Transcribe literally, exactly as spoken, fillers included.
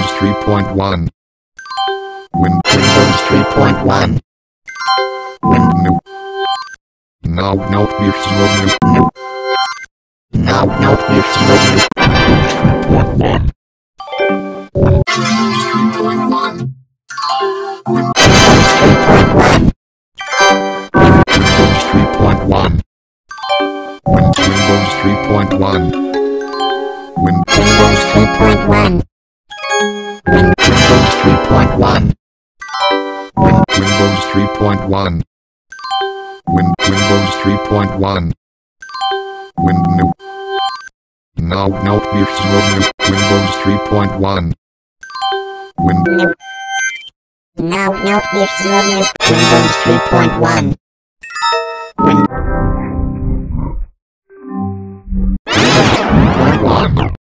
Windows three point one. Win Windows three point one. Win new. Now now here's new new. Now now here's new new. Windows three point one. Windows three point one. Windows three point one. Windows three point one. Windows three point one. Windows three point one. Windows three point one. Windows three point one. Win new. Now now here's new Windows three point one. Win new. Now now here's new Windows three point one. Win. Windows three point one.